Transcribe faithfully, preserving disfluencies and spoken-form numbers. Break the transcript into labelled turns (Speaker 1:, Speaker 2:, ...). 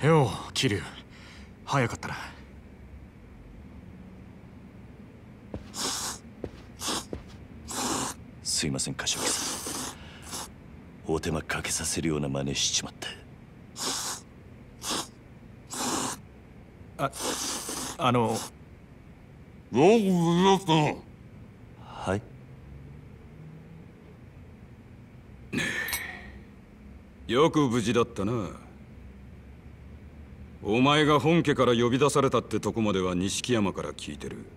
Speaker 1: よう桐生、早かったな。
Speaker 2: すいません柏木さん、お手間かけさせるような真似しちまって。
Speaker 1: ああの
Speaker 2: はい。
Speaker 3: よく無事だったな。お前が本家から呼び出されたってとこまでは錦山から聞いてる。